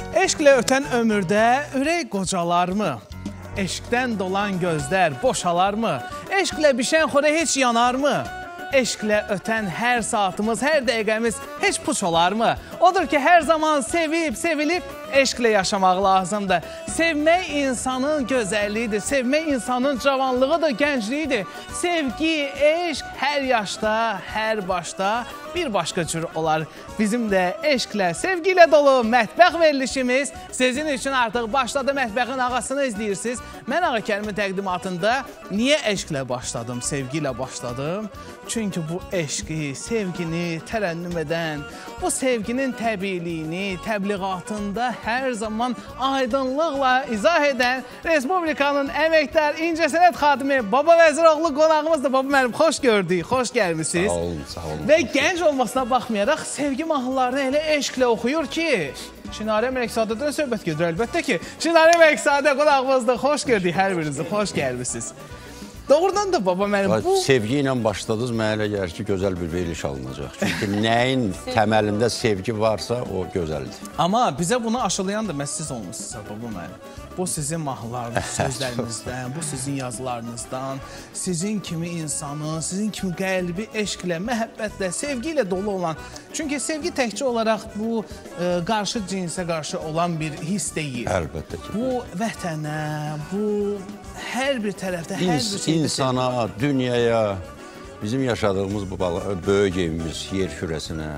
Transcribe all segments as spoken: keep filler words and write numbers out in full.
Eşqlə ötən ömürdə ürək qocalarmı? Eşqdən dolan gözlər boşalarmı? Eşqlə bişən xörək heç yanarmı? Eşqlə ötən hər saatımız, hər dəqiqəmiz heç puç olarmı? Odur ki, hər zaman sevib, sevilib, eşqlə yaşamaq lazımdır. Sevmək insanın gözəlliyidir, sevmək insanın cavanlığıdır, gəncliyidir. Sevgi, eşq hər yaşda, hər başda bir başqa cür olar. Bizim də eşqlə, sevgi ilə dolu mətbəx verilişimiz sizin üçün artıq başladı. Mətbəxin ağasını izləyirsiniz. Mən Ağa Kərimin təqdimatında niyə eşqlə başladım, sevgi ilə başladım? Çünki bu eşqi, sevgini tərənnüm edən, bu sevginin təbiiliyini, təbliğatında hər zaman aydınlıqla izah edən Respublikanın əməkdar incəsənət xadimi Baba Vəziroğlu qonağımızdır. Baba mənim, xoş gördük, xoş gəlmişsiniz. Sağ olun, sağ olun. Və gənc olmasına baxmayaraq sevgi mahnılarını elə eşqlə oxuyur ki, Şinarə Məlikzadədən söhbət gedir əlbəttə ki. Şinarə Məlikzadə qonağımızdır, xoş gördük hər birinizi, xoş gəlmişsiniz. Doğrudan da baba mənim bu... Sevgi ilə başladınız, mənə elə gəlir ki, gözəl bir veriliş alınacaq. Çünki nəyin təməlində sevgi varsa, o gözəldir. Amma bizə bunu aşılayan da məhz siz olmuşsunuz, baba mənim. Bu sizin mahnılarınız, sözlərinizdən, bu sizin yazılarınızdan, sizin kimi insanın, sizin kimi qəlbi eşqlə, məhəbbətlə, sevgi ilə dolu olan. Çünki sevgi təkcə olaraq bu e, qarşı cinsə qarşı olan bir his deyil. Əlbəttə ki. Bu vətənə, bu hər bir tərəfdə, hər bir şeydə... İnsana, dünyaya, bizim yaşadığımız bu böyük evimiz, yer kürəsinə,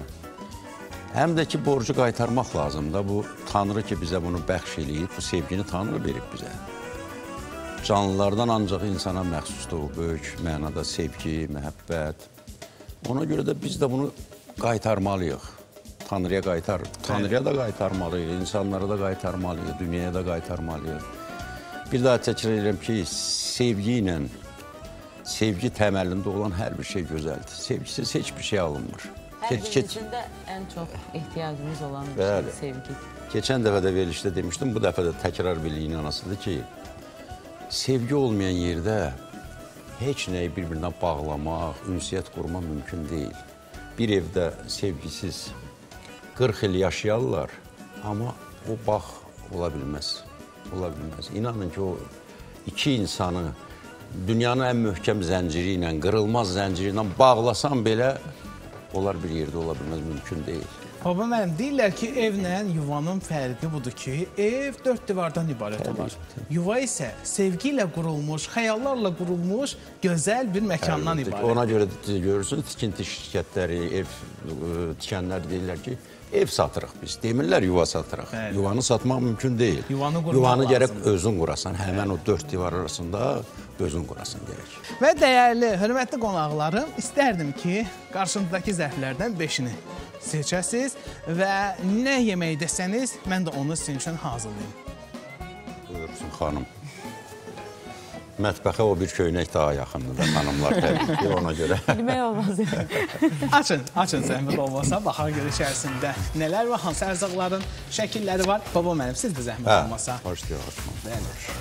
həm də ki, borcu qaytarmaq lazımdır. Bu, Tanrı ki, bizə bunu bəxş eləyib, bu sevgini Tanrı verib bizə. Canlılardan ancaq insana məxsusdur, böyük mənada sevgi, məhəbbət. Ona görə də biz də bunu qaytarmalıyıq. Tanrıya qaytar, Tanrıya da qaytarmalıyıq, insanlara da qaytarmalıyıq, dünyaya da qaytarmalıyıq. Bir daha təkrar edirəm ki, sevgi ilə, sevgi təməlində olan hər bir şey gözəldir. Sevgisiz heç bir şey alınmır. Hər birimizin də ən çox ehtiyacımız olan bir şey sevgidir. Keçən dəfə də verilişdə demişdim, bu dəfə də təkrar birliyin anasıdır ki, sevgi olmayan yerdə heç nəyi bir-birindən bağlamaq, ünsiyyət qurmaq mümkün deyil. Bir evdə sevgisiz qırx il yaşayarlar, amma o bağ ola bilməz. Ola bilməz. İnanın ki, o iki insanı dünyanın ən möhkəm zənciri ilə, qırılmaz zənciri ilə bağlasan belə, onlar bir yerdə ola bilməz, mümkün deyil. Baba mənim, deyirlər ki, evlə yuvanın fərqi budur ki, ev dörd divardan ibarət olar. Yuva isə sevgi ilə qurulmuş, xəyallarla qurulmuş gözəl bir məkandan ibarət. Ona görə görürsünüz, tikinti şirkətləri, ev tikənlər deyirlər ki, ev satırıq biz. Demirlər yuva satırıq. Yuvanı satmaq mümkün deyil. Yuvanı gərək özün qurasan, həmən o dörd divar arasında özün qurasan gərək. Və dəyərli, hörmətli qonaqlarım, istərdim ki, qarşımdakı zərflərdən beşini seçəsiniz və nə yemək desəniz, mən də onu sizin üçün hazırlayayım. Buyursun, xanım. Mətbəxə o bir köynək daha yaxındır da, xanımlar təbii ki, ona görə. Bilmək olmaz. Açın, açın zəhmət olmasa, baxar görə içərisində nələr var, hansı ərzaqların şəkilləri var. Baba mənim, siz də zəhmət olmasa. Hoş deyil, hoş.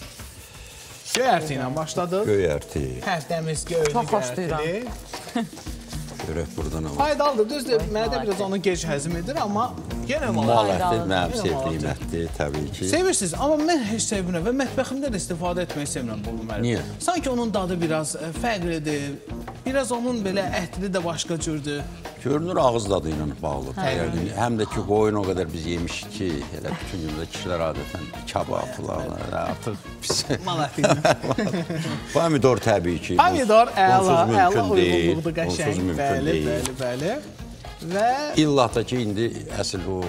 Göyərti ilə başladıq. Göyərti. Həftəmiz göylü çox xoş deyirəm. Görək burada nə var. Faydalıdır, düzdür. Mənə də biraz onu gec həzm edir, amma yenə mal ətdir, mənim sevdiyim ətdir, təbii ki. Sevirsiniz, amma mən heç sevirəm və mətbəximdə də istifadə etmək istəmirəm bu mənim. Niyə? Sanki onun dadı biraz fərqlidir, biraz onun belə ətli də başqa cürdür. Görünür, ağız dadı ilə bağlıdır. Həm də ki, qoyun o qədər biz yemişik ki, elə bütün gündə kişilər adətən kabab falan, artıq pis. Mal əti ilə. Pomidor təbii ki. Pomidor əla, əla uyğunluqdur, qəşəng. Bəli, bəli, bəli. Və... İllah da ki, indi əsl bu,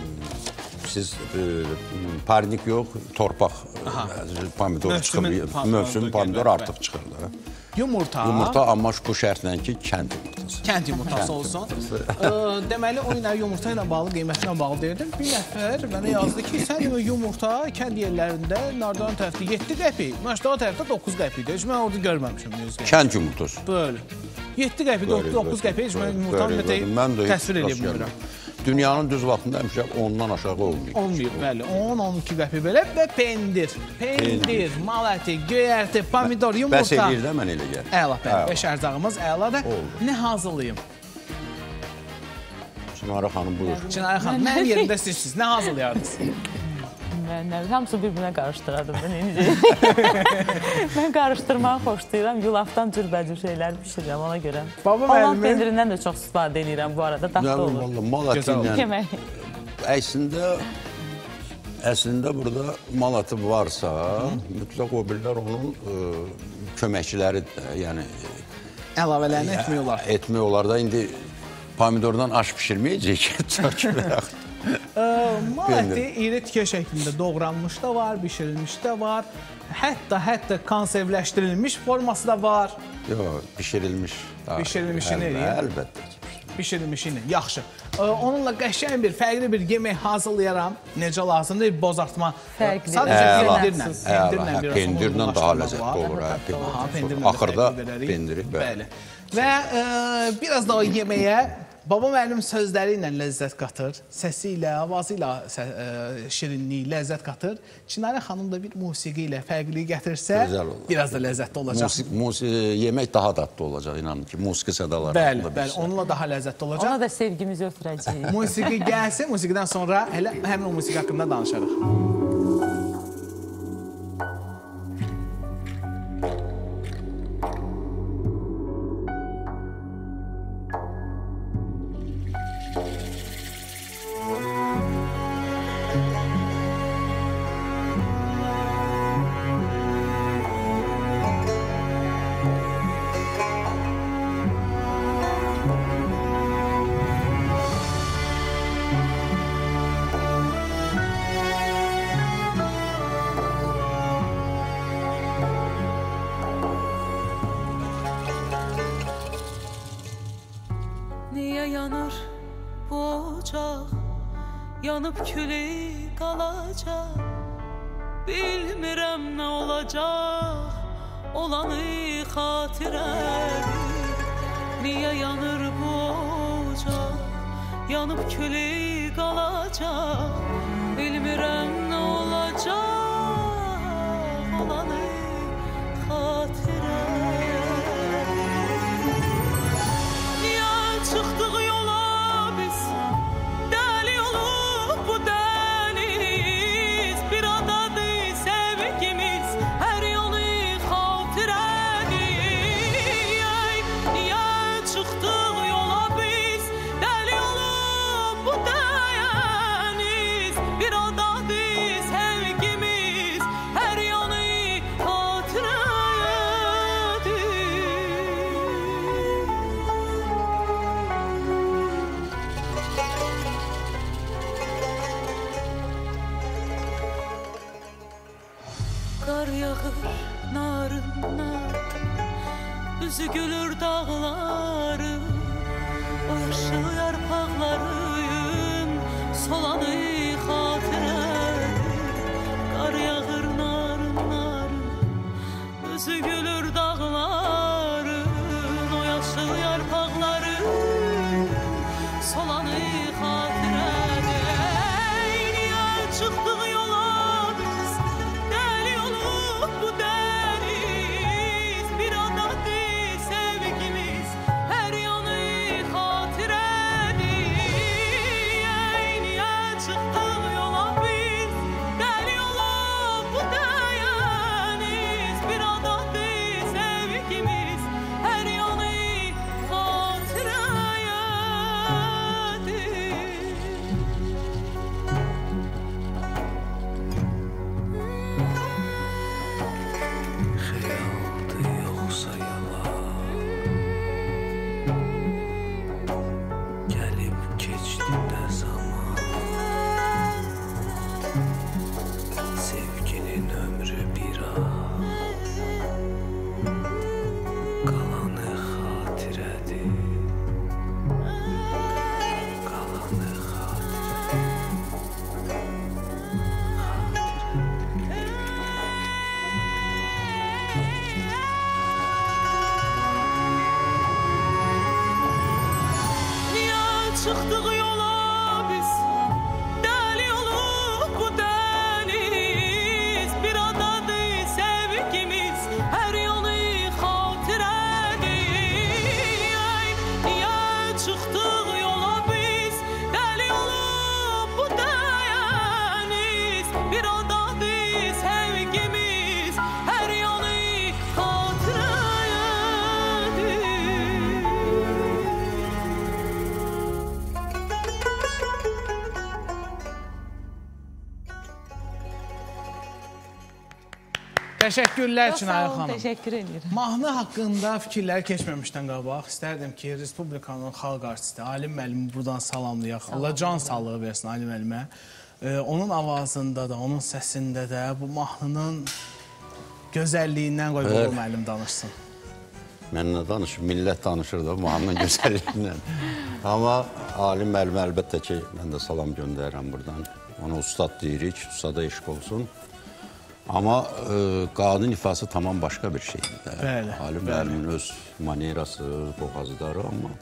siz parnik yox, torpaq pomidor çıxır, mövsüm pomidor artıq çıxır da. Yumurta. Yumurta, amma bu şərtlə ki, kənd yumurtası. Kənd yumurtası olsun. Deməli, o ilə yumurta ilə bağlı, qiymətinə bağlı deyirdim. Bir nəfər mənə yazdı ki, sən yumurta kənd yerlərində nardan tərəfdə yeddi qəpik, məşdağa tərəfdə doqquz qəpikdir. Heç mən orada görməmişim. Kənd yumurtası. Böyle. yeddi qəpik, doqquz qəpik, heç mən yumurtanı təsvir edə bilmirəm. Dünyanın düz vaxtında həmişə ondan aşağı olmayıb. Olmayıb, bəli. on on iki qəpik belə və pendir. Pendir, mal əti, göyərti, pomidor, yumurta. Bəs eləyir də mən elə gəlir. Əla, bəli. Beş ərzağımız əladır. Nə hazırlayayım? Çinara xanım buyur. Çinara xanım, mənim yerimdə sizsiz, nə hazırlayardınız? Mən nə bilim, hamısı bir-birinə qarışdırardım mən indi. Mən qarışdırmağı xoşlayıram, yulafdan cürbəcür şeylər pişirirəm ona görə. Baba Holland müəllimi- pendirindən də çox istifadə edirəm bu arada, dadlı olur. Valla mal əti Gözəl ilə Yemək. əslində əslində burada mal əti varsa, mütləq o birlər onun ə, köməkçiləri, yəni Əlavələrini etmək olar. etmək olar da indi pomidordan aş bişirməyəcək, çəkməyək. Mal əti iri tikə şəklində doğranmış da var, bişirilmiş də var. Hətta, hətta konservləşdirilmiş forması da var. Yox, bişirilmiş. Bişirilmişini eləyir. Əlbəttə. Bişirilmişini, yaxşı. Onunla qəşəng bir, fərqli bir yemək hazırlayaram. Necə lazımdır? Bozartma. Fərqli. Sadəcə Əla. pendirlə. Pendirlə Əla, biraz pendirlə onu daha uğraşdırmaq ləzzətli var. olur. hə, pendir. Aha, pendirlə də Axırda fərqli verərik. pendiri, bəli. Bəli. Və e, biraz da o yeməyə baba müəllim sözləri ilə ləzzət qatır, səsi ilə, avazı ilə sə, e, şirinlik, ləzzət qatır. Çinara xanım da bir musiqi ilə fərqlilik gətirsə, Gözəl olur. biraz da ləzzətli olacaq. Musi, musi, yemək daha dadlı olacaq, inanın ki, musiqi sədaları. Bəli, bəli, onunla daha ləzzətli olacaq. Ona da sevgimizi ötürəcəyik. Musiqi gəlsin, musiqidən sonra elə həmin o musiqi haqqında danışarıq. Niye yanır bu ocaq, yanıb külü qalacaq, bilmirəm nə olacaq, olanı xatirədir. Niye yanır bu ocaq, yanıb külü qalacaq, bilmirəm nə olacaq, olanı xatirədir. Çıxdıq yola biz, dəli olub bu dəniz, bir adadır sevgimiz, hər yolu xatirədir. Niyə çıxdıq yola biz, dəli olub bu dəniz, bir adadır sevgimiz, hər yolu xatirədir. Qar yağır narın nar, üzü gülür dağların, o yaşıl yarpaqların solanı xatirədir. Qar yağır narın narın, üzü gülür dağların, o yaşıl yarpaqların solanı xatirədir. Niyə çıxdıq yola biz, dəli olub bu dəniz, bir adadır sevgimiz, hər yanı xatirədir. Təşəkkürlər Çox Çinayı sağ olun, xanım. təşəkkür edirəm. Mahnı haqqında fikirlər keçməmişdən qabaq, istərdim ki, Respublikanın xalq artisti Alim müəllimi buradan salamlayaq. Allah can sağlığı versin Alim müəllimə. Ee, onun avazında da, onun səsində də bu mahnının gözəlliyindən qoy bu müəllim danışsın. Mənlə danışır, millət danışır da mahnının gözəlliyindən. Amma Alim müəllim əlbəttə ki, mən də salam göndərirəm buradan. Ona ustad deyirik, ustada eşq olsun. Amma e, qadın ifası tamam başqa bir şeydir. Bəli, Alim müəllimin öz manerası, öz boğazıdarı, amma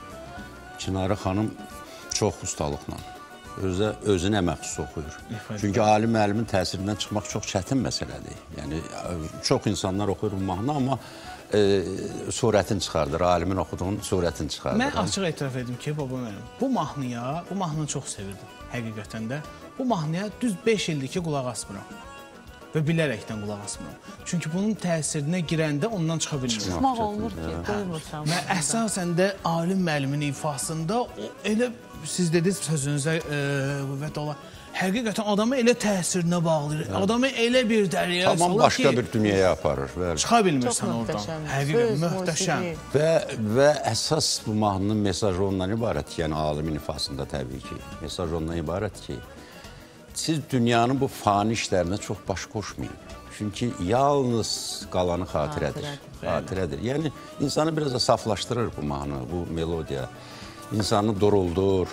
Çinarə xanım çox ustalıqla, özə, özünə məxsus oxuyur. Çünki Alim müəllimin təsirindən çıxmaq çox çətin məsələdir. Yəni, çox insanlar oxuyur bu mahnı, amma e, surətini çıxardır, alimin oxuduğunun surətini çıxardır. Mən açıq etiraf edim ki, baba müəllim, bu mahnıya, bu mahnını çox sevirdim həqiqətən də. Bu mahnıya düz beş ildir ki, qulaq asmıram. Və bilərəkdən qulaq asmıram. Çünki bunun təsirinə girəndə ondan çıxa bilmirəm. Çıxmaq olmur ki, qoymursan. Və əsasən də Alim müəllimin ifasında o elə, siz dediniz sözünüzə qüvvət ola, həqiqətən adamı elə təsirinə bağlayır, adamı elə bir dəriyə salır ki... Tamam başqa bir dünyaya aparır. Çıxa bilmirsən oradan. Həqiqətən, möhtəşəm. Və, və əsas bu mahnının mesajı ondan ibarət ki, yəni alimin ifasında təbii ki, mesaj ondan ibarət ki, siz dünyanın bu fani işlərinə çox baş qoşmayın. Çünki yalnız qalanı xatirədir. Xatirədir. Yəni, insanı biraz da saflaşdırır bu mahnı, bu melodiya. İnsanı duruldur.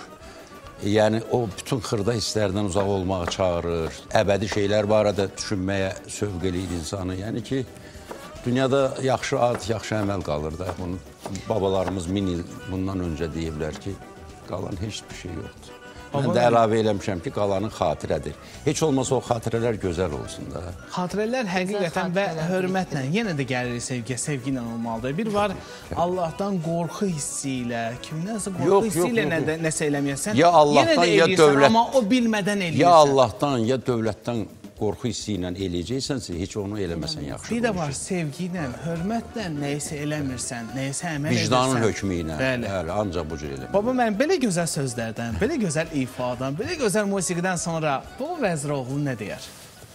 Yəni, o bütün xırda hisslərdən uzaq olmağa çağırır. Əbədi şeylər barədə düşünməyə sövq eləyir insanı. Yəni ki, dünyada yaxşı ad, yaxşı əməl qalır da. Bunu babalarımız min il bundan öncə deyiblər ki, qalan heç bir şey yoxdur. Mən də əlavə eləmişəm ki, qalanın xatirədir. Heç olmasa o xatirələr gözəl olsun da. Xatirələr həqiqətən və hörmətlə, yenə də gəlirik sevgiyə, sevgi ilə olmalıdır. Bir var Allahdan qorxu hissi ilə, kimdənsə qorxu hissi ilə nəsə eləməyəsən, yenə də eləyirsən, amma o bilmədən eləyirsən. Ya Allahdan, ya dövlətdən qorxu hissi ilə eləyəcəksənsə, heç onu eləməsən yaxşı. Bir də var, sevgi ilə, hörmətlə nəyisə eləmirsən, nəyisə əməl edirsən. Vicdanın hökmü ilə, bəli, ancaq bu cür eləmək. Baba, mən belə gözəl sözlərdən, belə gözəl ifadan, belə gözəl musiqidən sonra Baba Vəziroğlu nə deyər?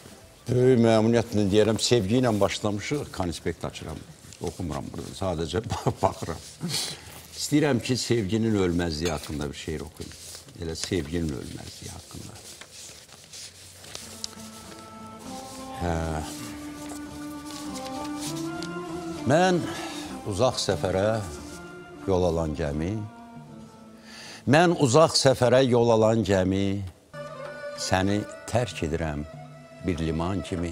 Böyük məmnuniyyətlə deyərəm, sevgi ilə başlamışıq, konspekt açıram, oxumuram burada, sadəcə baxıram. İstəyirəm ki, sevginin ölməzliyi haqqında bir şeir oxuyum. Elə sevginin ölməzliyi haqqında. Hə. Mən uzaq səfərə yol alan gəmi, mən uzaq səfərə yol alan gəmi, səni tərk edirəm bir liman kimi.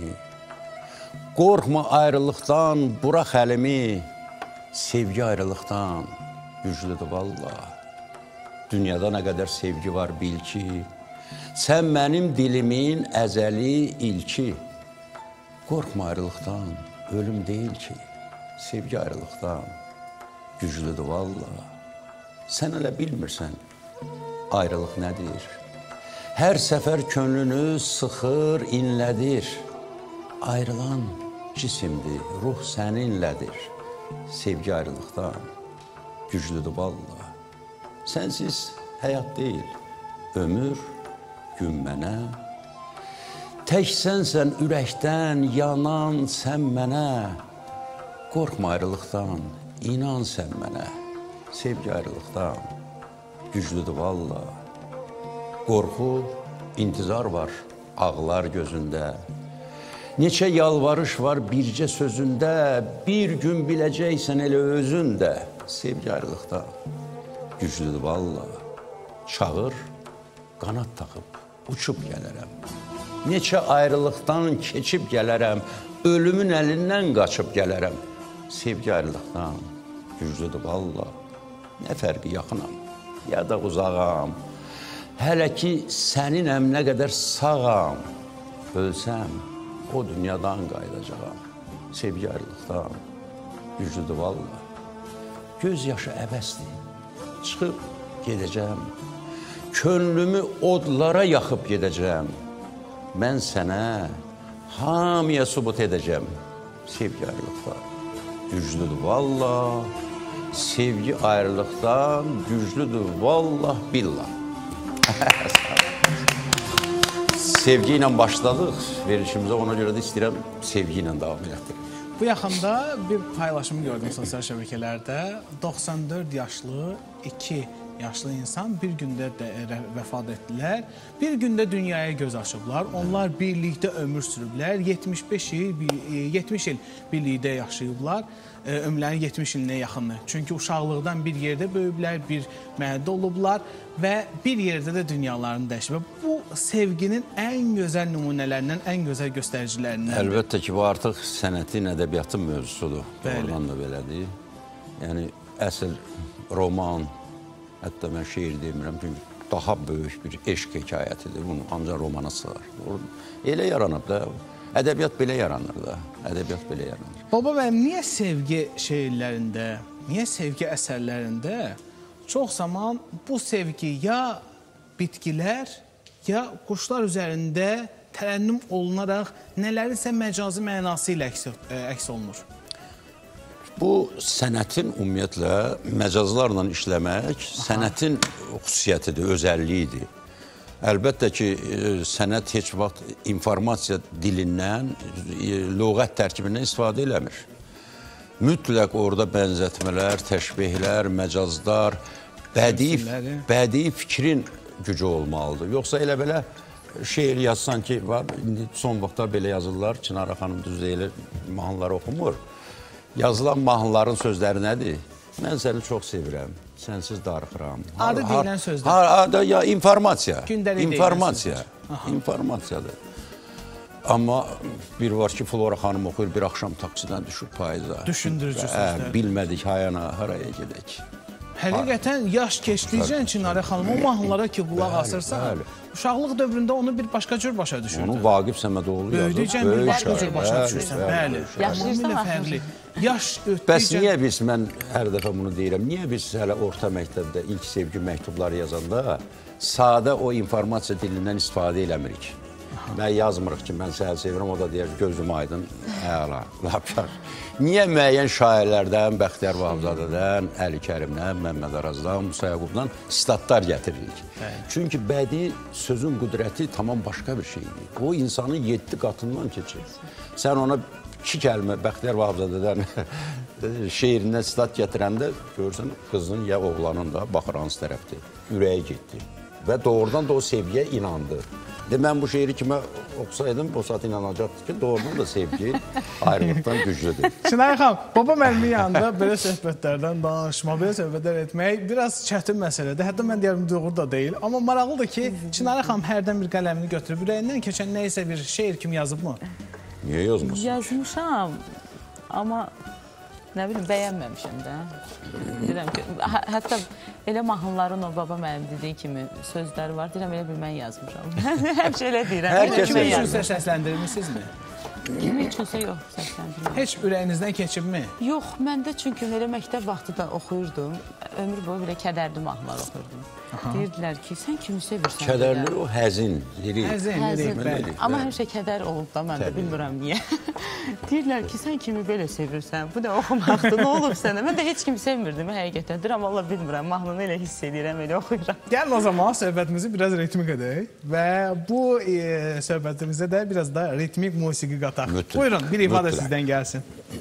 Qorxma ayrılıqdan, burax əlimi, sevgi ayrılıqdan güclüdür valla. Dünyada nə qədər sevgi var bil ki, sən mənim dilimin əzəli ilki. Qorxma ayrılıqdan, ölüm deyil ki, sevgi ayrılıqdan güclüdür valla. Sən elə bilmirsən, ayrılıq nədir? Hər səfər könlünü sıxır, inlədir. Ayrılan cisimdir, ruh səninlədir. Sevgi ayrılıqdan güclüdür valla. Sənsiz həyat deyil, ömür gün mənə. Tək sənsən ürəkdən yanan sən mənə. Qorxma ayrılıqdan, inan sən mənə. Sevgi ayrılıqdan güclüdür valla. Qorxu, intizar var ağlar gözündə. Neçə yalvarış var bircə sözündə. Bir gün biləcəksən elə özündə. Sevgi ayrılıqdan güclüdür valla. Çağır, qanat taxıb, uçub gələrəm. Neçə ayrılıqdan keçib gələrəm, ölümün əlindən qaçıb gələrəm. Sevgi ayrılıqdan güclüdür valla. Nə fərqi yaxınam, ya da uzağam. Hələ ki səninəm nə qədər sağam. Ölsəm, o dünyadan qaydacağam. Sevgi ayrılıqdan güclüdür valla. Göz yaşı əbəsdir, çıxıb gedəcəm. Könlümü odlara yaxıb gedəcəm. Mən sənə hamıya subut edəcəm. Sevgi ayrılıqdan güclüdür valla. Sevgi ayrılıqdan güclüdür vallah billah. sevgi ilə başladıq verilişimizə, ona görə də istəyirəm sevgi ilə davam etdirək. Bu yaxında bir paylaşım gördüm sosial şəbəkələrdə. doxsan dörd yaşlı iki yaşlı insan bir gündə də vəfat etdilər. Bir gündə dünyaya göz açıblar. Onlar birlikdə ömür sürüblər. yetmiş beş il, yetmiş il birlikdə yaşayıblar. Ömürlərin yetmiş ilinə yaxını. Çünki uşaqlıqdan bir yerdə böyüblər, bir məhəllədə olublar və bir yerdə də dünyalarını dəyişib. Bu sevginin ən gözəl nümunələrindən, ən gözəl göstəricilərindən. Əlbəttə ki, bu artıq sənətin, ədəbiyyatın mövzusudur. Bəli. Oradan da belədir. Yəni, əsl roman, hətta mən şeir demirəm, çünki daha böyük bir eşq hekayətidir. Bunu ancaq romana sığar. Elə yaranıb da, ədəbiyyat belə yaranır da, ədəbiyyat belə yaranır. Baba mənim, niyə sevgi şeirlərində, niyə sevgi əsərlərində çox zaman bu sevgi ya bitkilər, ya quşlar üzərində tərənnüm olunaraq nələrisə məcazi mənası ilə əks, əks olunur? Bu, sənətin ümumiyyətlə məcazlarla işləmək, sənətin xüsusiyyətidir, özəlliyidir. Əlbəttə ki, sənət heç vaxt informasiya dilindən, lüğət tərkibindən istifadə eləmir. Mütləq orada bənzətmələr, təşbihlər, məcazlar, bədii, bədii fikrin gücü olmalıdır. Yoxsa elə belə şeir yazsan ki, var, indi son vaxtda belə yazırlar, Çinara xanım düz deyilir, mahnıları oxumur. Yazılan mahnıların sözləri nədir? Mən səni çox sevirəm, sənsiz darıxıram. Adı deyilən sözlər. Adı, ya, informasiya. Gündəlik informasiya. İnformasiyadır. Amma bir var ki, Flora xanım oxuyur, bir axşam taksidən düşüb payıza. Düşündürücü sözlər. Bilmədik hayana, haraya gedək. Həqiqətən yaş keçdikcə Çinarə xanım o mahnılara ki, qulaq asırsan, uşaqlıq dövründə onu bir başqa cür başa düşürdü. Onu Vaqif Səmədoğlu yazır. Böyüdükcə bir başqa cür başa düşürsən, bəli. Yaşayırsan fərqli. Yaş ötdükcə... Bəs niyə biz, mən hər dəfə bunu deyirəm, niyə biz hələ orta məktəbdə ilk sevgi məktubları yazanda sadə o informasiya dilindən istifadə eləmirik? Mən yazmırıq ki, mən səni sevirəm, o da deyər, gözüm aydın, əla, lapar. Niyə müəyyən şairlərdən, Bəxtiyar Vahabzadədən, Əli Kərimdən, Məmməd Arazdan, Musa Yaqubdan statlar gətiririk? Çünki bədii sözün qüdrəti tamam başqa bir şeydir. O insanın yeddi qatından keçir. Sən ona iki kəlmə Bəxtiyar Vahabzadədən şeirindən stat gətirəndə görürsən, qızın ya oğlanın da baxır hansı tərəfdir, ürəyi getdi. Və doğrudan da o sevgiyə inandı. De, mən bu şeiri kimə oxusaydım, o saat inanacaqdı ki, doğrudan da sevgi ayrılıqdan güclüdür. Çinarə xanım, baba mənim yanında belə söhbətlərdən danışma, belə söhbətlər etmək biraz çətin məsələdir. Hətta mən deyərəm, doğru da deyil. Amma maraqlıdır ki, Çinarə xanım hərdən bir qələmini götürüb, ürəyindən keçən neysə bir şeir kimi yazıb mı? Niyə yazmışsın? Yazmışam, amma nə bilim, bəyənməmişim də. Deyirəm ki, hə, hətta elə mahnıların o baba mənim dediyi kimi sözləri var. Deyirəm, elə bir mən yazmışam. Həmişə elə deyirəm. Hər kəs Kimi üçünsə səsləndirmişsinizmi? Kimi üçünsə yox, səsləndirmişim. Heç ürəyinizdən keçibmi? Yox, mən də çünki elə məktəb vaxtı da oxuyurdum. Ömür boyu belə kədərli mahnılar oxuyurdum. Deyirdilər ki, sən kimi sevirsən? Kədərli o həzin, lirik. Həzin, lirik, bəli. Amma həmişə kədər olub da, mən də bilmirəm niyə. Deyirlər ki, sən kimi belə sevirsən? Bu da oxumaqdır, nə olub sənə? Mən də heç kimi sevmirdim, həqiqətən. Deyirəm, Allah bilmirəm, mahnını elə hiss edirəm, elə oxuyuram. Gəlin o zaman söhbətimizi biraz ritmik edək və bu e, söhbətimizdə də biraz da ritmik musiqi qataq. Mütləq. Buyurun, bir ifadə Mütləq. sizdən gəlsin.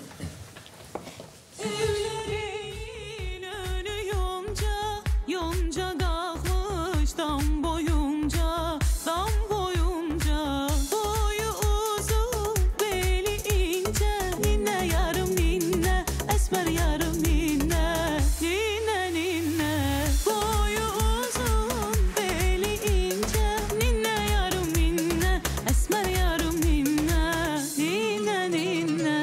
Evlerin önü yonca, yonca kalkmış dam boyunca, dam boyunca. Boyu uzun, beli ince, ninne yarım ninne, esmer yarım ninne, ninne ninne. Boyu uzun, beli ince, ninne yarım ninne, esmer yarım ninne, ninne ninne.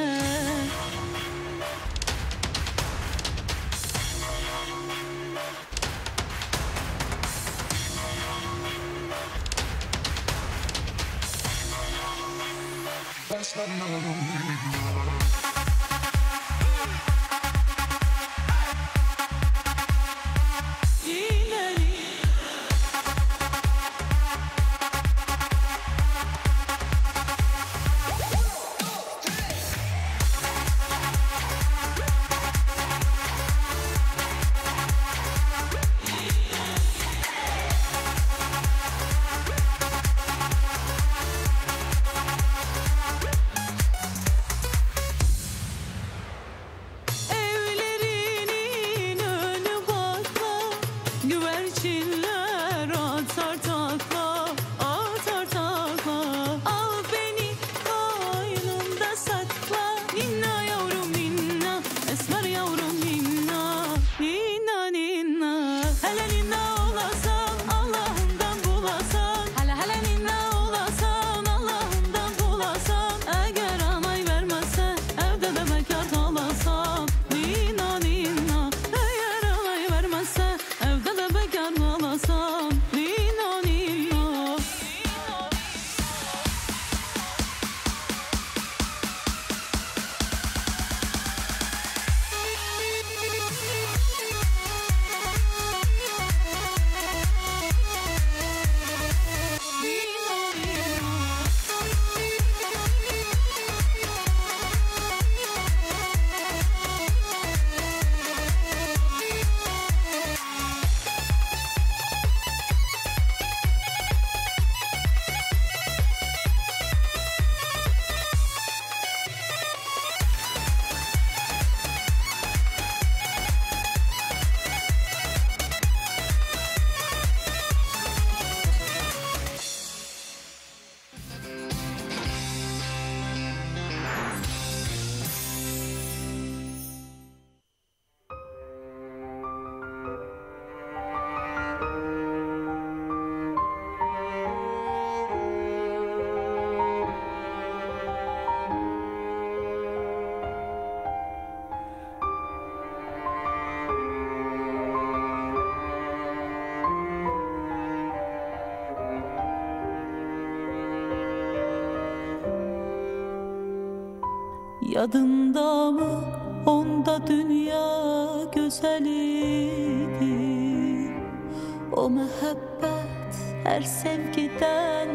Yadında mı onda dünya güzeliydi? O mehabbet her sevgiden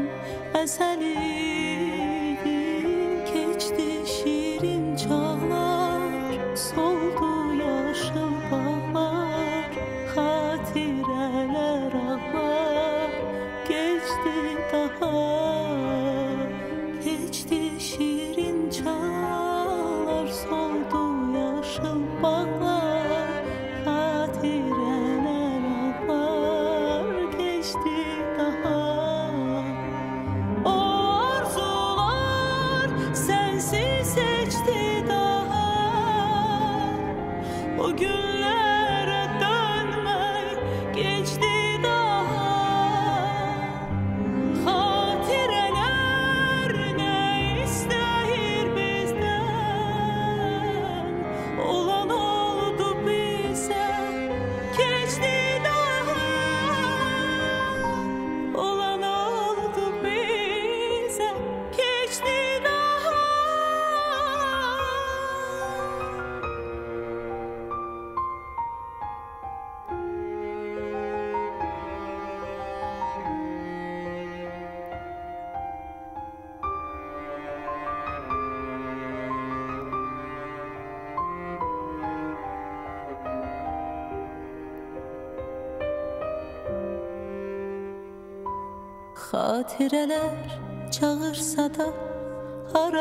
ezeliydi. Geçti şirin çağlar, soldu yaşıl bağlar, hatireler ağlar. Geçti daha, geçti şirin çağlar, soldu yaşıl bağlar, hatireler ağlar. Geçti daha, o arzular sensiz seçti daha. O günlere dönmek geçti daha. Hatireler ne ister bizden? Olan oldu bize, geçti daha. Olan oldu bize, geçti daha. Hatireler çağırsa da hara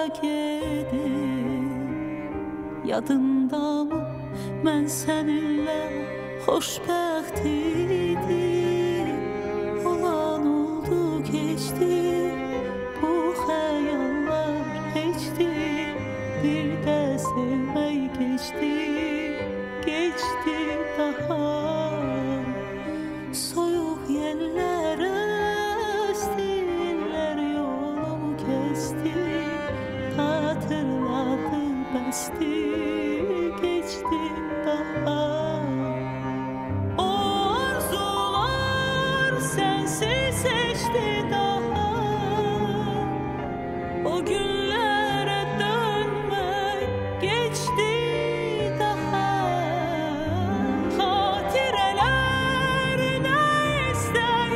gedim? Yadında mı mən səninlə xoşbəxt idim? Olan oldu keçdi, bu xəyallar keçdi. Bir də sevmək geçdi, geçdi daha. Soyuq yellərə estirlər yolumu kesti. Hatırladı bəsti, geçdi daha. O arzular sensiz seçti daha. O günlere dönmek geçti daha. Hatireler ne ister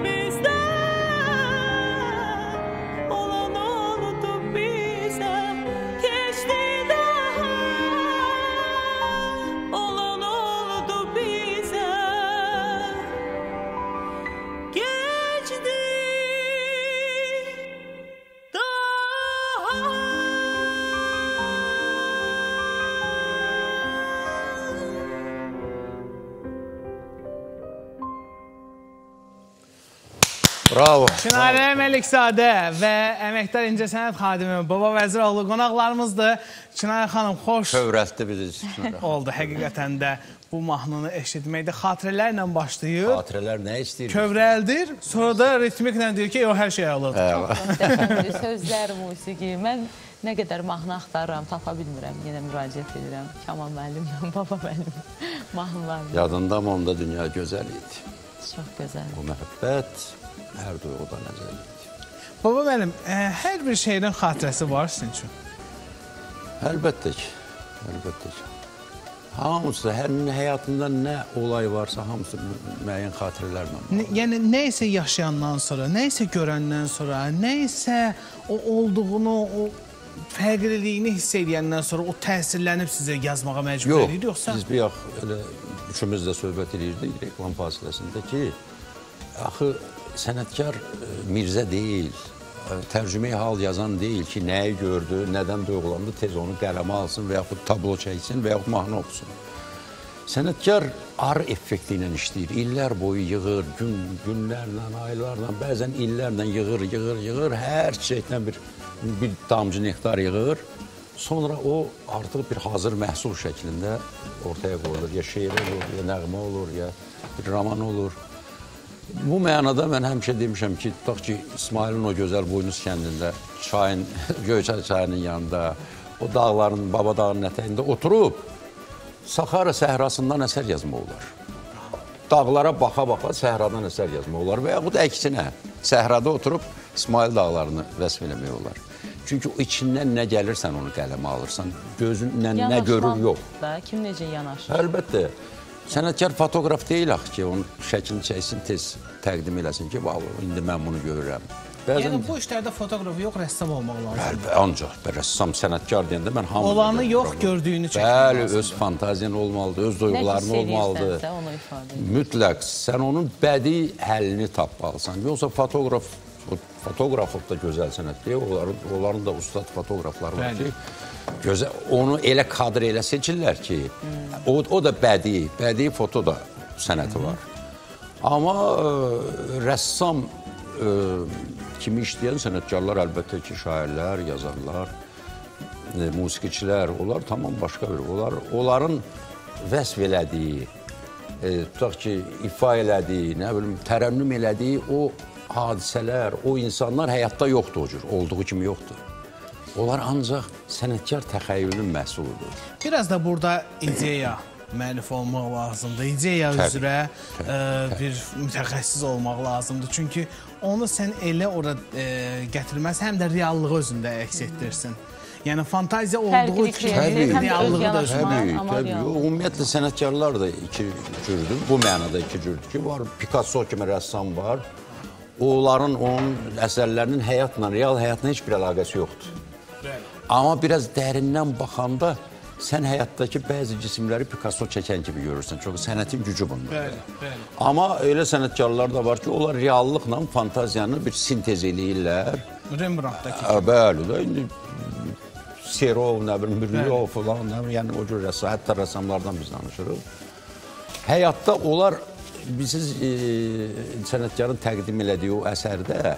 bizden? Olan oldu bize, geçti daha. Olan oldu bize, geçti Bravo. Çinarə Məlikzadə və əməkdar incəsənət xadimi Baba Vəziroğlu qonaqlarımızdır. Çinarə xanım, xoş Kövrətdi bizi. oldu həqiqətən də bu mahnını eşitməkdə. Xatirələrlə başlayır, Xatirələr nə istəyir? kövrəldir, sonra da ritmiklə deyir ki, o hər şey alır. Dəfəli sözlər, musiqi. Mən nə qədər mahnı axtarıram, tapa bilmirəm. Yenə müraciət edirəm. Kamal müəllimlə, Baba müəllim mahnılarla. Yadında mı onda dünya gözəl idi? Çox gözəl. O məhəbbət hər duyğudan əzəl idi. Baba müəllim, ə, hər bir şeyin xatirəsi var sizin üçün. Əlbəttə ki, əlbəttə ki. Hamısı, hər həyatında nə olay varsa, hamısı müəyyən xatirələrlə var. N yəni, nə isə yaşayandan sonra, nə isə görəndən sonra, nə isə o olduğunu, o fərqliliyini hiss edəndən sonra o təsirlənib sizə yazmağa məcbur edir, yoxsa? Yox, biz bir yax, elə üçümüz də söhbət edirdik reklam fasiləsində ki, axı sənətkar Mirzə deyil, tərcümeyi hal yazan deyil ki, nəyi gördü, nədən duyğulandı, tez onu qələmə alsın və yaxud tablo çəksin və yaxud mahnı oxusun. Sənətkar ar effekti ilə işləyir, illər boyu yığır, gün, günlərlə, aylarla, bəzən illərlə yığır, yığır, yığır, hər çiçəkdən bir, bir damcı nektar yığır. Sonra o artıq bir hazır məhsul şəklində ortaya qoyulur. Ya şeir olur, ya nəğmə olur, ya bir roman olur. Bu mənada mən həmişə demişəm ki, tutaq ki, İsmailin o gözəl Buynuz kəndində, çayın, Göyçay çayının yanında, o dağların, Baba dağının ətəyində oturub, Saxara səhrasından əsər yazmaq olar. Dağlara baxa-baxa səhradan əsər yazmaq olar və yaxud əksinə, səhrada oturub İsmail dağlarını vəsf eləmək olar. Çünki o içindən nə gəlirsən onu qələmə alırsan. Gözündən nə görür yox. Da, kim necə yanaşır? Əlbəttə. Sənətkar fotoqraf deyil axı ki, onun şəklini çəksin, tez təqdim eləsin ki, indi mən bunu görürəm. Bəzən... Yəni bu işlərdə fotoqraf yox, rəssam olmaq lazım. Əlbəttə, ancaq rəssam, sənətkar deyəndə mən hamını... Olanı yox, gördüyünü çəkmək lazımdır. Bəli, öz fantaziyan olmalıdır, öz duyğuların olmalıdır. Nə onu ifadə edir. Mütləq, sən onun bədii həllini tapmalısan. Yoxsa fotoqraf, fotoqraflıq da gözəl sənətdir. Onların, onların da ustad fotoqrafları var ki, gözəl, onu elə kadr elə seçirlər ki, hmm. o, o da bədii, bədii foto da sənəti var. Hmm. Amma ə, rəssam ə, kimi işləyən sənətkarlar, əlbəttə ki, şairlər, yazarlar, e, musiqiçilər, onlar tamam başqa bir. Onlar, onların vəsf elədiyi, e, tutaq ki, ifa elədiyi, nə bilim, tərənnüm elədiyi o hadisələr, o insanlar həyatda yoxdur o cür, olduğu kimi yoxdur. Onlar ancaq sənətkar təxəyyülün məhsuludur. Biraz da burada ideya müəllif olmaq lazımdır. İdeya üzrə təbii, ə, bir mütəxəssis olmaq lazımdır. Çünki onu sən elə ora ə, gətirməz, həm də reallığı özündə əks etdirsin. Yəni fantaziya olduğu üçün reallığı da özündə. Təbii, təbii. Ümumiyyətlə sənətkarlar da iki cürdür. Bu mənada iki cürdür ki, var Picasso kimi rəssam var. Onların, onun əsərlərinin həyatla, real həyatla heç bir əlaqəsi yoxdur. Amma biraz dərindən baxanda sən həyatdakı bəzi cisimləri Picasso çəkən kimi görürsən. Çünki sənətin gücü bunlar. Bəli, bəli. Amma elə sənətkarlar da var ki, onlar reallıqla fantaziyanı bir sintez eləyirlər. Rembrandtdakı kimi. Bəli, da indi Serov, nə bilim, Müryov falan, nə bilim, yəni o cür rəssam, hətta rəssamlardan biz danışırıq. Həyatda onlar, siz e, sənətkarın təqdim elədiyi o əsərdə e,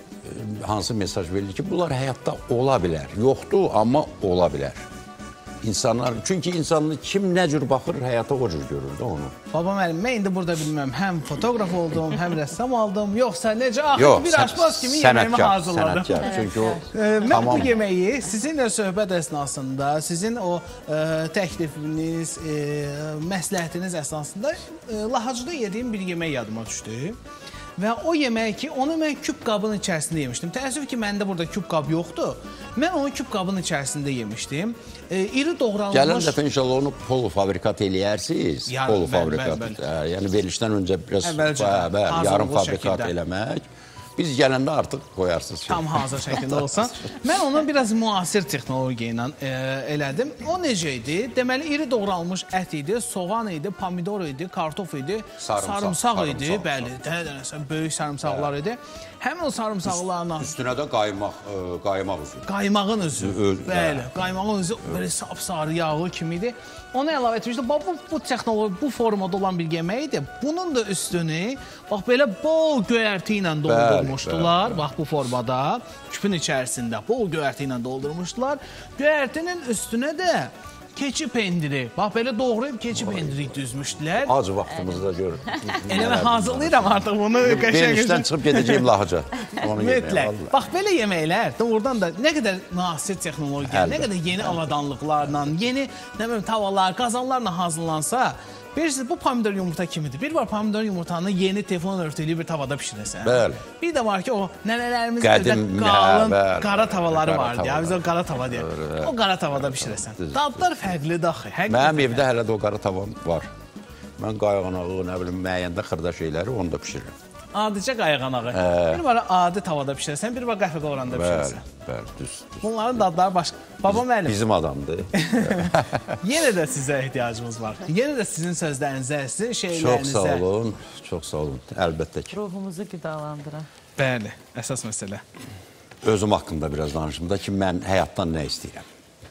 hansı mesaj verilir ki, bunlar həyatda ola bilər. Yoxdur, amma ola bilər. İnsanlar, çünki insanın kim nə cür baxır, həyata o cür görür də onu. Baba müəllim, mən indi burada bilməm, həm fotoqraf oldum, həm rəssam oldum, yoxsa necə, axı Yox, bir aşpaz kimi yeməyimi hazırladım. Sənətkar, çünki o... E, mən tamam. Bu yeməyi sizinlə söhbət əsnasında, sizin o e, təklifiniz, e, məsləhətiniz əsnasında e, Lahacıda yediyim bir yemək yadıma düşdü. Və o yemək ki, onu mən küp qabın içərisində yemişdim. Təəssüf ki, məndə burada küp qab yoxdur. Mən onu küp qabın içərisində yemişdim. E, iri doğranılmış... Gələn dəfə inşallah onu polofabrikat eləyərsiniz. Yarım, polofabrikat. bəl, bəl, bəl. Ə, yəni verilişdən öncə biraz Əvvəlcə, bə, bə, yarım fabrikat şəkildə. eləmək. Biz gələndə artıq qoyarsınız. Tam hazır şəkildə olsan. Mən onu biraz müasir texnologiya ilə e, elədim. O necə idi? Deməli, iri doğranılmış ət idi, soğan idi, pomidor idi, kartof idi, sarımsaq, sarımsaq idi. Sarımsaq, bəli, dənə-dənə böyük sarımsaqlar idi. Həmin o sarımsaqlarla... Üstünə də qaymaq, ə, qaymaq üzü. Qaymağın üzü. Öz, bəli, qaymağın üzü böyle sapsarı yağı kimi idi. Onu əlavə etmişdi. Bax, bu, bu texnoloji, bu formada olan bir yemək idi. Bunun da üstünü, bax, belə bol göyərti ilə doldurmuşdular. Bax, bu formada, küpün içərisində bol göyərti ilə doldurmuşdular. Göyərtinin üstünə də keçi pendiri. Bax, belə doğrayıb keçi pendiri düzmüşdülər. Az vaxtımızda görür. Elə mən hazırlayıram artıq bunu. Verilişdən çıxıb gedəcəyim Lahıca. Mütləq. Bax, belə yeməklər, doğrudan da nə qədər müasir texnologiya, nə qədər yeni avadanlıqlarla, yeni nə bilim, tavalar, qazanlarla hazırlansa, bilirsiniz, bu pomidor yumurta kimidir. Bir var pomidor yumurtanı yeni teflon örtülü bir tavada pişirəsən. Bəli. Bir də var ki, o nənələrimizin özdə qalın qara tavaları vardı ya. Biz o qara tava deyək. O qara tavada pişirəsən. Dadlar fərqlidir axı. Mənim evdə hələ də o qara tavam var. Mən qayğanağı, nə bilim, müəyyəndə xırda şeyləri onu da pişirirəm. Adicə qayğanağı. Bir var adi tavada pişirəsən, bir var qəhvə qovuranda pişirəsən. Bəli, bəli, düz, düz. Bunların dadları başqa. Baba müəllim. Bizim adamdır. Yenə də sizə ehtiyacımız var. Yenə də sizin sözlərinizə, sizin şeylərinizə. Çox sağ olun, çox sağ olun. Əlbəttə ki. Ruhumuzu qidalandıran. Bəli, əsas məsələ. Özüm haqqında biraz danışım da ki, mən həyatdan nə istəyirəm.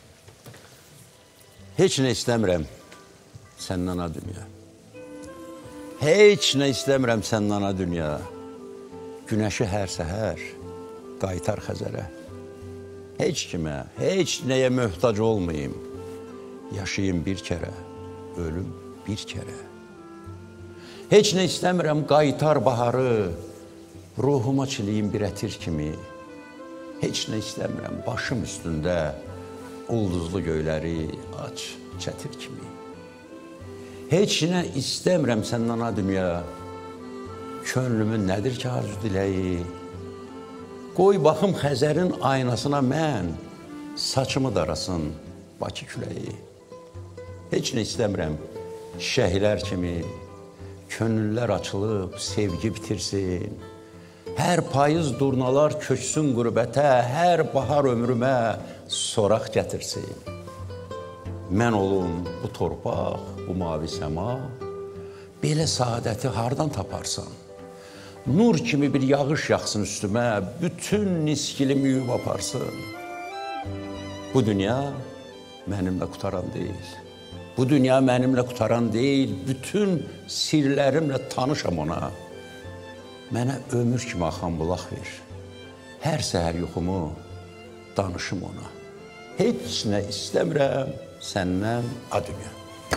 Heç nə istəmirəm səndən ana dünya. Heç nə istəmirəm səndən ana dünya. Günəşi hər səhər qaytar Xəzərə. Heç kimə, heç nəyə möhtac olmayım. Yaşayım bir kərə, ölüm bir kərə. Heç nə istəmirəm qaytar baharı, ruhuma çiliyim bir ətir kimi. Heç nə istəmirəm başım üstündə ulduzlu göyləri aç çətir kimi. Heç nə istəmirəm səndən ana dünya, könlümün nədir ki arzu diləyi, Qoy baxım Xəzərin aynasına mən, saçımı darasın Bakı küləyi. Heç nə istəmirəm, şəhilər kimi, könüllər açılıb, sevgi bitirsin. Hər payız durnalar köçsün qürbətə, hər bahar ömrümə soraq gətirsin. Mən olum bu torpaq, bu mavi səma, belə saadəti hardan taparsan? Nur kimi bir yağış yaxsın üstümə, bütün niskilimi yuyub aparsın. Bu dünya mənimlə qutaran deyil. Bu dünya mənimlə qutaran deyil, bütün sirlərimlə tanışam ona. Mənə ömür kimi axan bulaq ver. Hər səhər yuxumu danışım ona. Heç nə istəmirəm səndən a dünya.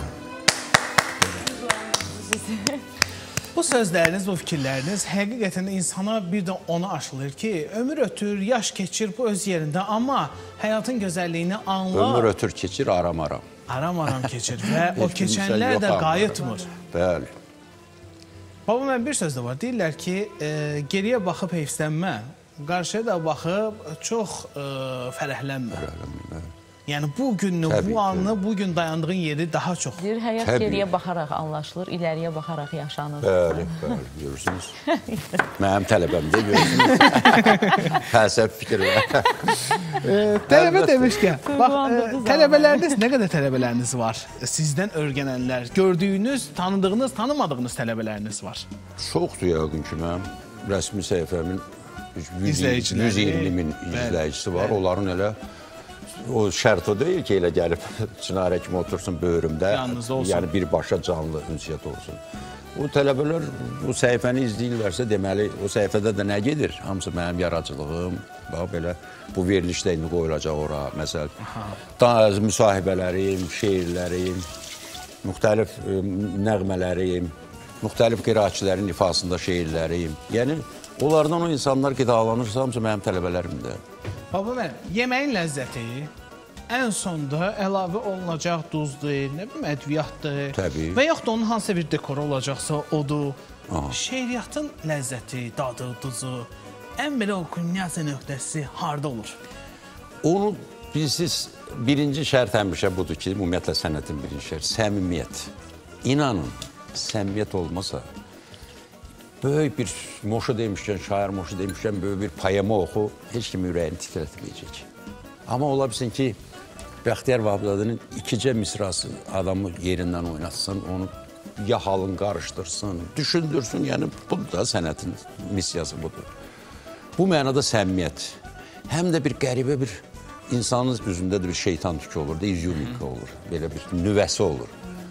Bu sözləriniz, bu fikirləriniz həqiqətən insana bir də onu aşılır ki, ömür ötür, yaş keçir, bu öz yerində, amma həyatın gözəlliyini anla. Ömür ötür, keçir, aram-aram. Aram-aram keçir və o keçənlər də qayıtmır. Bəli. Baba, mən bir söz də var. Deyirlər ki, e, geriyə baxıb heyfslənmə, qarşıya da baxıb çox e, fərəhlənmə. Fərəhlənmə. Yəni bu günü, Təbii bu anı, ki. bu gün dayandığın yeri daha çox. Deyir, həyat Təbii. geriyə baxaraq anlaşılır, ileriyə baxaraq yaşanır. Bəli, bəli, görürsünüz. Mənim tələbəmdə görürsünüz. Fəlsəf fikirlər. E, tələbə demişkən, bax, e, tələbələriniz, nə qədər tələbələriniz var? Sizdən öyrənənlər, gördüyünüz, tanıdığınız, tanımadığınız tələbələriniz var. Çoxdur yəqin ki, mənim rəsmi səhifəmin İzləyiciləri. yüz iyirmi min izləyicisi var. Onların elə o şərt o deyil ki, elə gəlib Çinarə kimi otursun böyrümdə, yanınızda olsun. Yəni birbaşa canlı ünsiyyət olsun. O tələbələr bu səhifəni izləyirlərsə, deməli, o səhifədə də nə gedir? Hamısı mənim yaradıcılığım, bax belə, bu verilişdə indi qoyulacaq ora, məsəl, müsahibələrim, şeirlərim, müxtəlif ə, nəğmələrim, müxtəlif qiraətçilərin ifasında şeirlərim. Yəni, onlardan o insanlar qidalanırsa, hamısı mənim tələbələrimdir. Baba, mən, yeməyin ləzzəti ən sonda əlavə olunacaq duzdur, nə bilim, ədviyyatdır. Təbii. Və yaxud da onun hansısa bir dekoru olacaqsa, odur. Aha. Şeiriyyatın ləzzəti, dadı, duzu, ən belə o künyası nöqtəsi harda olur? Onu bilirsiniz, birinci şərt həmişə budur ki, ümumiyyətlə sənətin birinci şərt, səmimiyyət. İnanın, səmimiyyət olmasa, böyük bir Moşu demişkən, şair Moşu demişkən, böyük bir poema oxu, heç kimi ürəyini titrətməyəcək. Amma ola bilsin ki, Bəxtiyar Vahabzadənin ikicə misrası adamı yerindən oynatsın, onu ya halın qarışdırsın, düşündürsün, yəni bu da sənətin missiyası budur. Bu mənada səmimiyyət, həm də bir qəribə bir insanın üzündə də bir şeytan tükü olur, da izyunika olur, belə bir nüvəsi olur.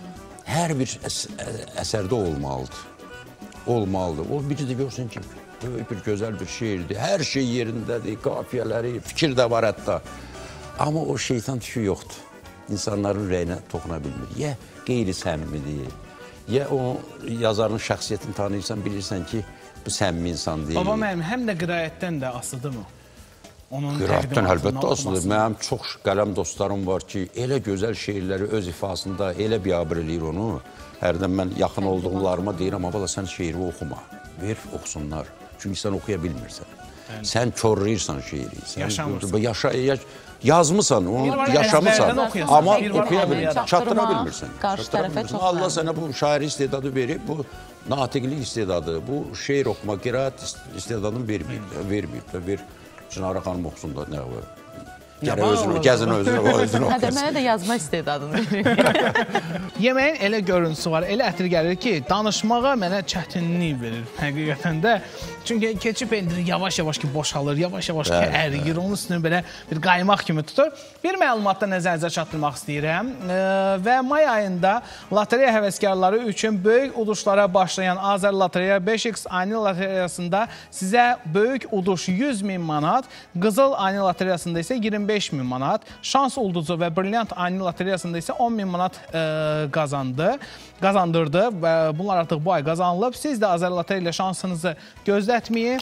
Hər bir əs əsərdə olmalıdır. Olmalıdır. O bir də görsün ki, böyük bir gözəl bir şeirdir. Hər şey yerindədir, qafiyələri, fikir də var hətta. Amma o şeytan tükü yoxdur. İnsanların ürəyinə toxuna bilmir. Ya qeyri-səmimidir, ya o yazarın şəxsiyyətini tanıyırsan, bilirsən ki, bu səmimi insan deyil. Baba, mənim həm də qiraətdən də asıdır mı? Qiraətdən əlbəttə asılıdır. Mənim çox qələm dostlarım var ki, elə gözəl şeirləri öz ifasında elə biabır eləyir onu. Hərdən mən yaxın olduğumlarıma deyirəm, abala sən şeiri oxuma, ver oxusunlar. Çünki sən oxuya bilmirsən. Yəni. Sən körləyirsən şeiri. Yaşamırsan. Yaşa, yaş, yazmısan, onu yaşamırsan. Amma oxuya bilmirsən, çatdıra bilmirsən. Qarşı tərəfə çox Allah sənə bu şairi istedadı verib, bu natiqlik istedadı, bu şeir oxuma, qiraət istedadını verməyib, verməyib və ver. Çinarə xanım oxusun da nə var? Gərək özünü, gəzin özünü, o özünü oxusun. Hə, mənə də yazma istedadını verir. Yeməyin elə görüntüsü var, elə ətir gəlir ki, danışmağa mənə çətinlik verir həqiqətən də. Çünki keçib endirir, yavaş-yavaş ki, boşalır, yavaş-yavaş ki, əriyir, onun üstünü belə bir qaymaq kimi tutur. Bir məlumatda nəzərinizə çatdırmaq istəyirəm və may ayında lotereya həvəskarları üçün böyük uduşlara başlayan Azər Lotereya beş x ani lotereyasında sizə böyük uduş yüz min manat, Qızıl ani lotereyasında isə iyirmi beş min manat, Şans ulduzu və Brilliant ani lotereyasında isə on min manat qazandı, qazandırdı və bunlar artıq bu ay qazanılıb. Siz də Azər Lotereya ilə şansınızı gözlətməyin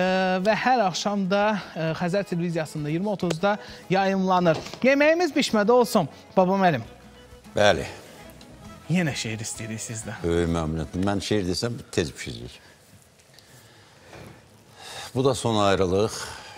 və hər axşam da Xəzər televiziyasında iyirmi otuzda yayımlanır. Yeməyimiz bişmədə olsun, babam əlim. Bəli. Yenə şeir istəyirik sizdə. Böyük məmnuniyyətdir. Mən şeir desəm, tez pişəcək. Bu da son ayrılıq.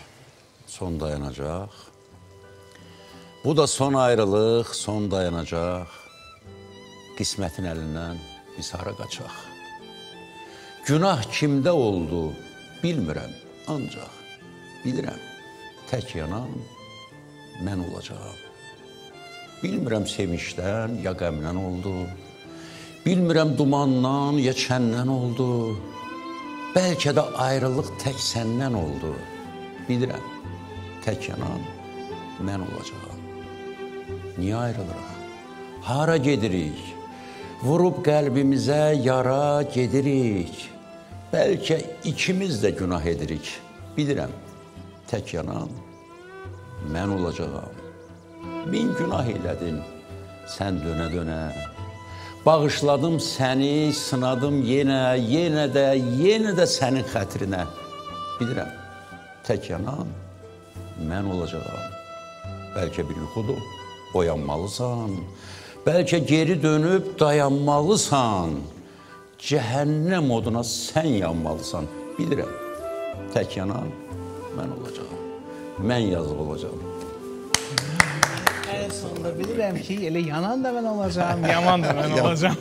son dayanacaq. Bu da son ayrılıq, son dayanacaq. Qismətin əlindən biz hara qaçaq. Günah kimdə oldu, bilmirəm, ancaq bilirəm, tək yanan mən olacağam. Bilmirəm sevinçdən ya qəmdən oldu, bilmirəm dumandan ya çəndən oldu, bəlkə də ayrılıq tək səndən oldu. Bilirəm, tək yanan mən olacağam. Niyə ayrılırıq? Hara gedirik? Vurub qəlbimizə yara gedirik. Bəlkə ikimiz də günah edirik. Bilirəm, tək yanan mən olacağam. Min günah elədin, sən dönə-dönə. Bağışladım səni, sınadım yenə, yenə də, yenə də sənin xətrinə. Bilirəm, tək yanan mən olacağam. Bəlkə bir yuxudur, oyanmalısan. Bəlkə geri dönüb dayanmalısan. Cəhənnəm oduna sən yanmalısan. Bilirəm, tək yanan mən olacağam. Mən yazıq olacağam. En sonunda bilirəm ki, elə yanan da mən olacağım, yaman da mən olacağım.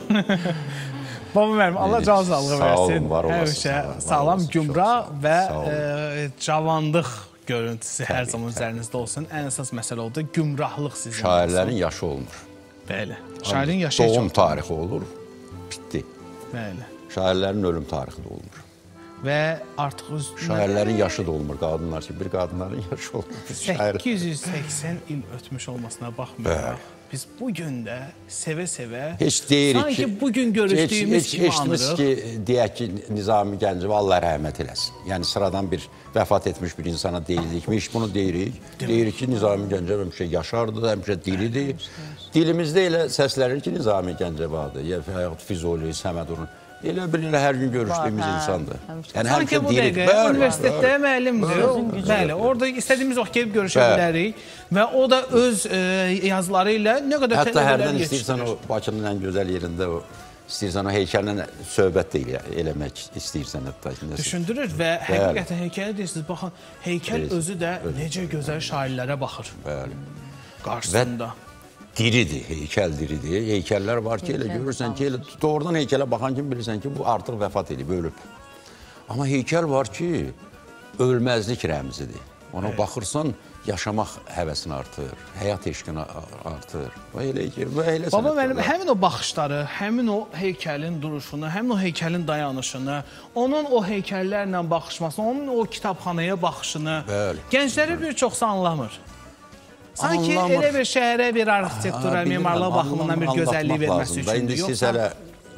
Baba mənim, Allah can sağlığı Sağ olun, versin. var olasın. Həmişə sağlam, gümrah və Sağ olun. e, cavandıq görüntüsü hər Təbii, zaman təbii. üzərinizdə olsun. Ən əsas məsələ oldu, gümrahlıq sizin. Şairlərin yaşı olmur. Bəli. Şairin yaşı Doğum çox. tarixi olur, bitdi. Bəli. Şairlərin ölüm tarixi də olmur. Və artıq üstünə Şairlərin yaşı da olmur, qadınlar ki, bir qadınların yaşı olmur. Biz şair... səkkiz yüz səksən il ötmüş olmasına baxmayaraq, biz bu gün də sevə-sevə Heç deyirik sanki ki, bugün görüşdüyümüz heç, kimi eşitmiş anırıq. ki, deyək ki, Nizami Gəncəvi Allah rəhmət eləsin. Yəni sıradan bir vəfat etmiş bir insana deyildikmi, heç bunu deyirik. Deyirik ki, Nizami Gəncəvi həmişə yaşardı, həmişə dilidir. Dilimizdə elə səslənir ki, Nizami Gəncəvi adı, ya Füzuli, Səmədurun. Elə bir elə hər gün görüşdüyümüz Var, hə, insandır. həmişə. Yəni Sanki həmişə bu deyirik. dəqiqə Bəli, universitetdə bəli. müəllimdir. Bəli, orada istədiyimiz vaxt gelib görüşə Bəli. bilərik və o da öz e, yazıları ilə nə qədər Hətta tələbələr hərdən istəyirsən yetişdirir. o Bakının ən gözəl yerində o istəyirsən o heykəllə söhbət də elə, eləmək istəyirsən hətta. Düşündürür və həqiqətən heykələ deyirsiniz, baxın, heykəl Bəli. özü də necə gözəl şairlərə baxır Bəli. qarşısında. Diridir, heykəl diridir. Heykəllər var ki, elə Heykəl görürsən ki, elə doğrudan heykələ baxan kimi bilirsən ki, bu artıq vəfat edib, ölüb. Amma heykəl var ki, ölməzlik rəmzidir. Ona baxırsan, yaşamaq həvəsin artır, həyat eşqin artır. Və elə ki, və elə Baba sənətlər mənim var. həmin o baxışları, həmin o heykəlin duruşunu, həmin o heykəlin dayanışını, onun o heykəllərlə baxışmasını, onun o kitabxanaya baxışını Bəli. gəncləri bir çoxsa anlamır. Sanki Anlamır. elə bir şəhərə bir arxitektura, Ha, bilirəm, mimarlıq baxımından bir anlamır, gözəllik anlatmaq verməsi lazımdır. üçündür. İndi siz Yoxsa hələ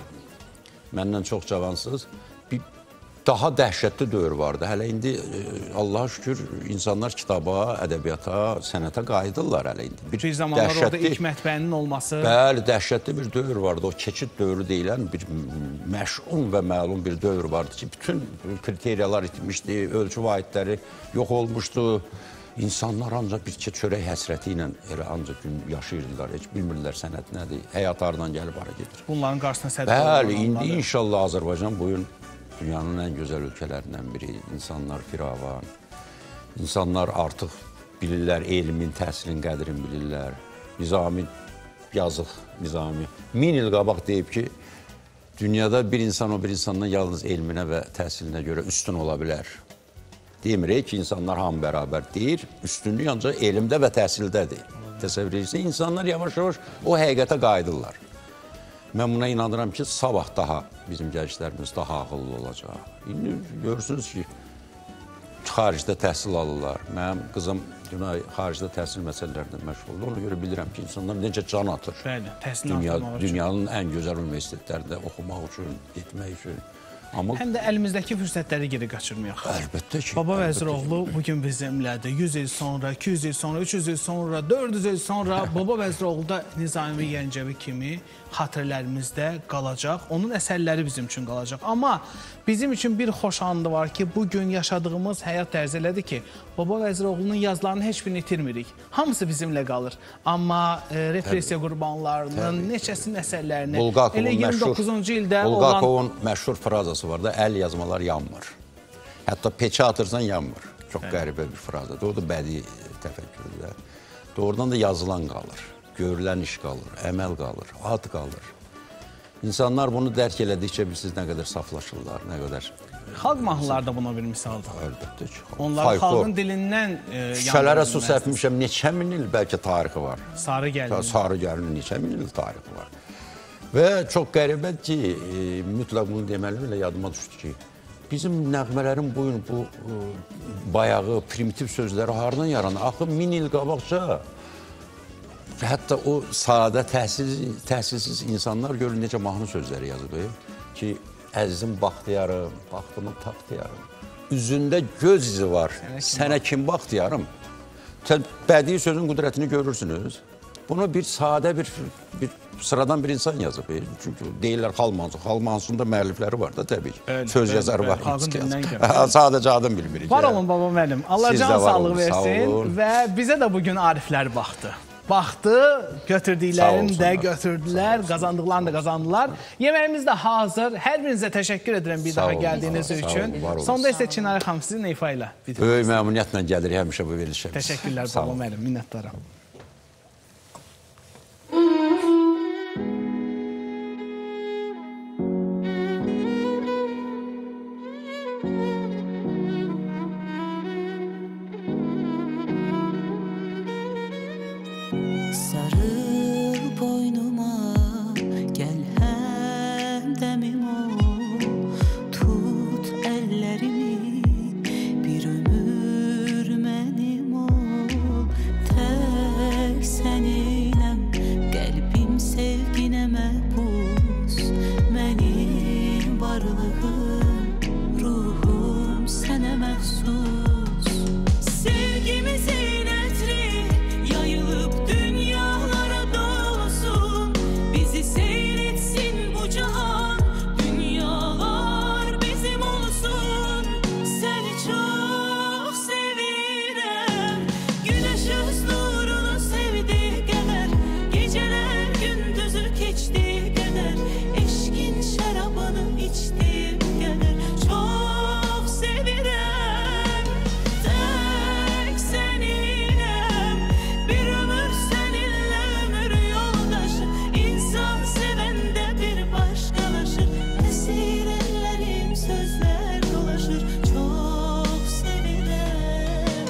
məndən çox cavansınız. Bir daha dəhşətli dövr vardı. Hələ indi e, Allah'a şükür insanlar kitaba, ədəbiyyata, sənətə qayıdırlar hələ indi. bir zamanlar orada ilk mətbəənin olması. Bəli, dəhşətli bir dövr vardı. O keçid dövrü deyilən bir məş'un və məlum bir dövr vardı ki, bütün kriteriyalar itmişdi, ölçü vahidləri yox olmuşdu. İnsanlar ancaq bir çörək həsrəti ilə elə ancaq gün yaşayırdılar. Heç bilmirlər sənət nədir, həyat hardan gəlib hara gedir. Bunların qarşısına sədd Bəli, indi inşallah Azərbaycan bugün dünyanın ən gözəl ölkələrindən biri. İnsanlar firavan, insanlar artıq bilirlər, elmin, təhsilin qədrini bilirlər. Nizami, yazıq Nizami, min il qabaq deyib ki, dünyada bir insan o bir insandan yalnız elminə və təhsilinə görə üstün ola bilər. Demirik ki, insanlar hamı bərabər deyir, üstünlük ancaq elmdə və təhsildədir. Təsəvvür edirsən, insanlar yavaş-yavaş o həqiqətə qayıdırlar. Mən buna inanıram ki, sabah daha bizim gənclərimiz daha ağıllı olacaq. İndi görürsünüz ki, xaricdə təhsil alırlar. Mənim qızım Günay xaricdə təhsil məsələlərində məşğuldur. Ona görə bilirəm ki, insanlar necə can atır. Bəli, təhsilini Dünya, artırmaq üçün. dünyanın ən gözəl universitetlərində oxumaq üçün, getmək üçün. Amma Həm də əlimizdəki fürsətləri geri qaçırmayaq. əlbəttə ki. Baba əlbəttə Vəziroğlu bugün bizimlədir. yüz il sonra, iki yüz il sonra, üç yüz il sonra, dörd yüz il sonra Baba Vəziroğlu da Nizami Gəncəvi kimi xatirələrimizdə qalacaq. Onun əsərləri bizim üçün qalacaq. Amma bizim üçün bir xoş andı var ki, bugün yaşadığımız həyat tərzi elədir ki, Baba Vəziroğlu'nun yazılarını heç birini itirmirik. Hamısı bizimlə qalır. Amma e, repressiya qurbanlarının neçəsinin əsərlərini Bulgakovun elə iyirmi məşhur, doqquzuncu ildə olan Bulgakovun məşhur frazası var da, əl yazmalar yanmır. Hətta peçə atırsan yanmır. Çox qəribə bir frazadır. O da bədii təfəkkürdür. Doğrudan da yazılan qalır, görülən iş qalır, əməl qalır, ad qalır. İnsanlar bunu dərk elədikcə bilirsiniz nə qədər saflaşırlar, nə qədər... Xalq mahnıları da buna bir misaldır. Əlbəttə ki. Onlar xalqın dilindən e, Şüşələrə su səpmişəm, neçə min il bəlkə tarixi var. Sarı gəlin. Sarı gəlin neçə min il tarixi var. Və çox qəribədir ki, e, mütləq bunu deməliyim, elə yadıma düşdü ki, bizim nəğmələrin bugün bu e, bayağı, primitiv sözləri haradan yaranır? Axı min il qabaqca hətta o sadə, təhsil, təhsilsiz insanlar görün necə mahnı sözləri yazıb ki, əzizim baxdiyarım, baxdımı taxtiyarım, üzündə göz izi var, sənə kim baxdiyarım? Bədii sözün qüdrətini görürsünüz. Bunu bir sadə, bir, bir sıradan bir insan yazıb. Çünki deyirlər xalq mahnısı, xalq mahnısında müəllifləri var da təbii ki, Öyle, söz yazarı var. Xalqın dilindən gəlir. Sadəcə adım bilmirik. Var olun babam mənim, Allah Siz can də var sağlığı olun, sağ versin olun. və bizə də bugün Ariflər baxdı. Baxdı, götürdüklərini də götürdülər, qazandıqlarını da qazandılar. Yeməyimiz də hazır. Hər birinizə təşəkkür edirəm bir Sağ daha olun, gəldiyiniz sağ olun, üçün. sağ olun, var olun. Sonda isə Çinarə xanım sizin ifa ilə. Böyük məmnuniyyətlə gəlir həmişə bu verilişə. Təşəkkürlər Sağ olun. babam mənim, minnətdaram. Sarıl boynuma, gel həmdəmim ol, tut əllərimi, bir ömür mənim ol, tək səninəm, qəlbim sevginə məhbus, mənim varlığım, ruhum sənə məxsus. Sevgimizin ətri yayılıb dünyalara dolsun, bizi seyretsin bu cahan, dünyalar bizim olsun. Səni çox sevirəm, güneş öz nurunu sevdiği qədər, gecələr gündüzü keçdiği qədər, eşkin şərabını içdiğim qədər, çox sevirəm. Tək səninəm, bir ömür səninlə ömür yoldaşı, insan sevəndə bir başqalaşır, əsir əllərim sözlər dolaşır, çox sevirəm.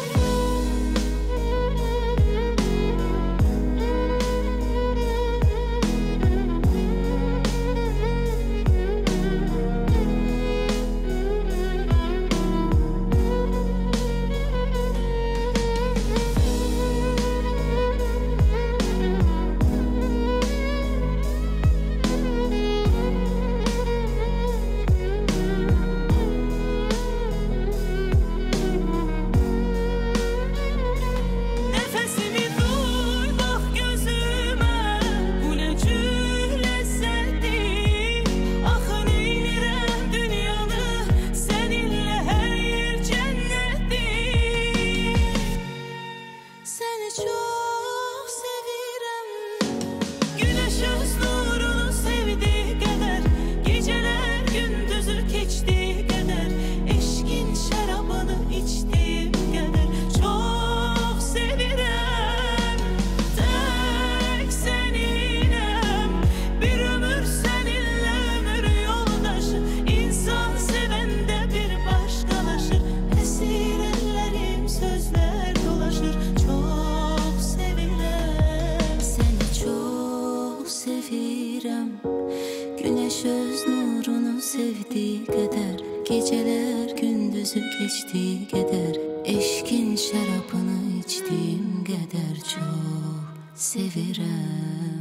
Nəfəsimi duy, bax gözümə, bu nə cür ləzzətdir. Axı neynirəm dünyanı, səninlə hər yer cənnətdir. Səni çox sevirəm, güneş öz nurunu sevdiği qədər, gecələr gündüzü keçdiği qədər, eşkin şərabını içdiğim qədər, çox sevirəm. Tək səninəm, bir ömür səninlə ömür yoldaşı, insan sevəndə bir başqalaşır, əsir əllərim sözlər dolaşır, çox sevirəm. Səni çox sevirəm, güneş öz nurunu sevdiği qədər, gecələr gündüzü keçdiği qədər, eşkin şərabını içdiyim qədər, çox sevirəm.